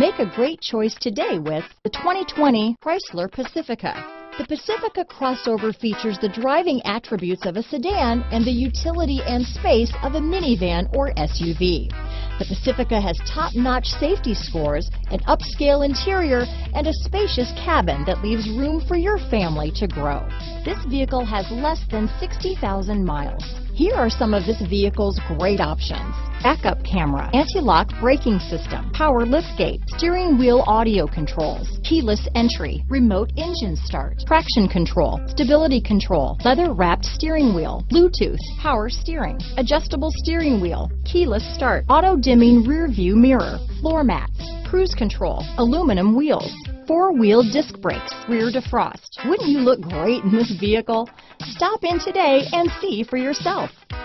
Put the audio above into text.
Make a great choice today with the 2020 Chrysler Pacifica. The Pacifica crossover features the driving attributes of a sedan and the utility and space of a minivan or SUV. The Pacifica has top-notch safety scores, an upscale interior, and a spacious cabin that leaves room for your family to grow. This vehicle has less than 60,000 miles. Here are some of this vehicle's great options: backup camera, anti-lock braking system, power liftgate, steering wheel audio controls, keyless entry, remote engine start, traction control, stability control, leather-wrapped steering wheel, Bluetooth, power steering, adjustable steering wheel, keyless start, auto-dimming rear view mirror, floor mats, cruise control, aluminum wheels, four-wheel disc brakes, rear defrost. Wouldn't you look great in this vehicle? Stop in today and see for yourself.